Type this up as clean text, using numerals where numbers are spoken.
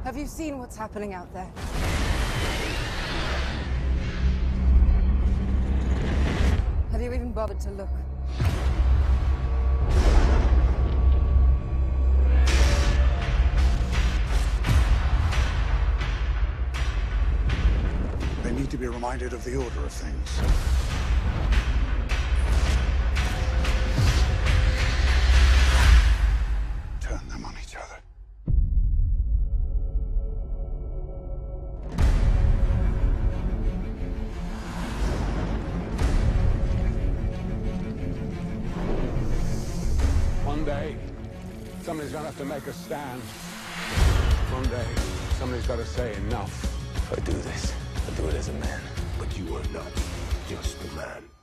Have you seen what's happening out there? Have you even bothered to look? They need to be reminded of the order of things. Turn them on each other. One day, somebody's gonna have to make a stand. One day, somebody's gotta say enough. If I do this, I'll do it as a man. But you are not just a man.